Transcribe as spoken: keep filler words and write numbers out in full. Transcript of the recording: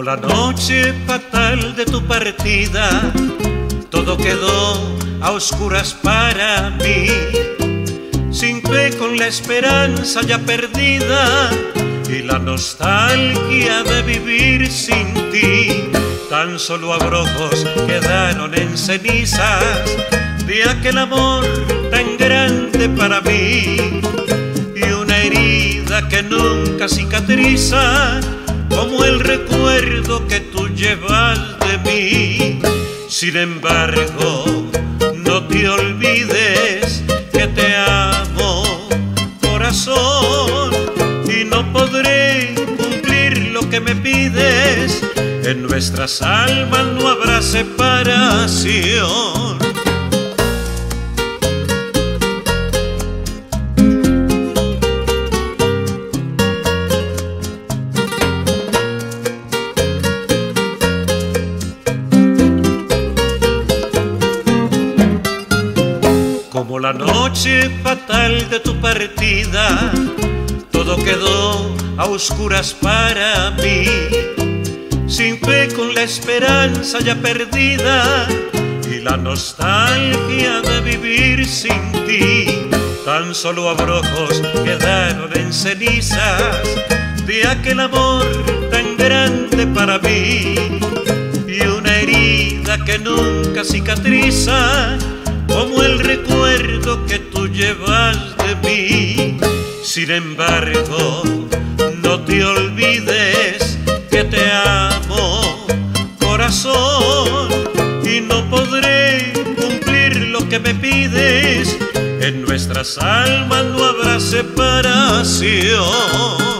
la noche fatal de tu partida, todo quedó a oscuras para mí. Sin fe, con la esperanza ya perdida y la nostalgia de vivir sin ti. Tan solo abrojos quedaron en cenizas de aquel amor tan grande para mí, y una herida que nunca cicatriza como el recuerdo que tú llevas de mí. Sin embargo, no te olvides que te amo, corazón, y no podré cumplir lo que me pides. En nuestras almas no habrá separación. Como la noche fatal de tu partida, todo quedó a oscuras para mí. Sin fe, con la esperanza ya perdida y la nostalgia de vivir sin ti. Tan solo abrojos quedaron en cenizas de aquel amor tan grande para mí, y una herida que nunca cicatriza como el recuerdo que tú llevas de mí. Sin embargo, no te olvides que te amo, corazón, y no podré cumplir lo que me pides. En nuestras almas no habrá separación.